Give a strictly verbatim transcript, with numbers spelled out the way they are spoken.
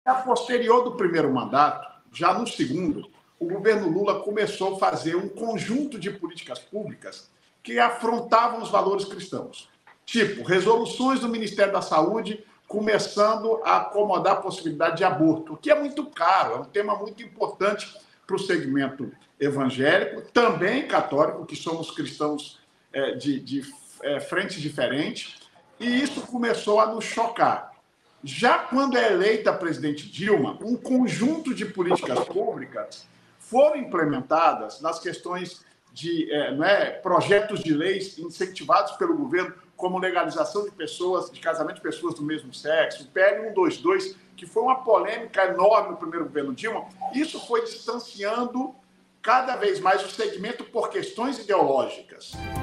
A posterior do primeiro mandato, já no segundo, o governo Lula começou a fazer um conjunto de políticas públicas que afrontavam os valores cristãos. Tipo, resoluções do Ministério da Saúde começando a acomodar a possibilidade de aborto, o que é muito caro, é um tema muito importante para o segmento evangélico, também católico, que somos cristãos é, de, de é, frentes diferentes, e isso começou a nos chocar. Já quando é eleita a presidente Dilma, um conjunto de políticas públicas foram implementadas nas questões de é, não é, projetos de leis incentivados pelo governo, como legalização de pessoas, de casamento de pessoas do mesmo sexo, o P L cento e vinte e dois, que foi uma polêmica enorme no primeiro governo Dilma. Isso foi distanciando cada vez mais o segmento por questões ideológicas.